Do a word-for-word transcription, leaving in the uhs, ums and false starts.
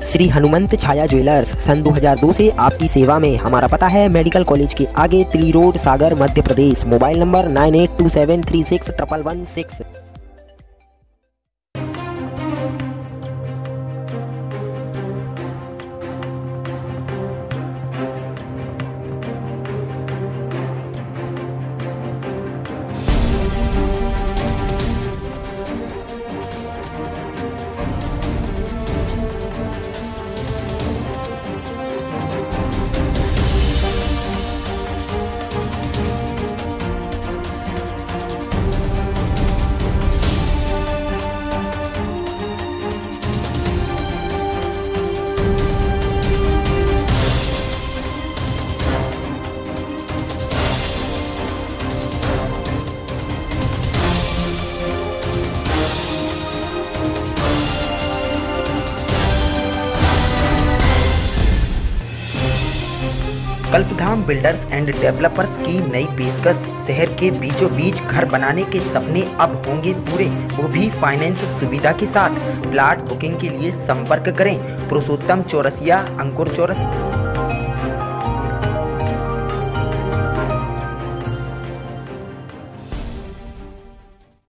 Shri Hanumant Chhaya jewellers सन दो हज़ार दो से आपकी सेवा में। हमारा पता है मेडिकल कॉलेज के आगे, Tili road, Sagar, Madhya Pradesh. Mobile number nine eight two seven three six triple one six. Kalpdham builders and developers की नई पेशकश। शहर के बीचों बीच घर बनाने के सपने अब होंगे पूरे, वो भी फाइनेंस सुविधा के साथ। प्लाट बुकिंग के लिए संपर्क करें पुरुषोत्तम चौरसिया, अंकुर चौरस।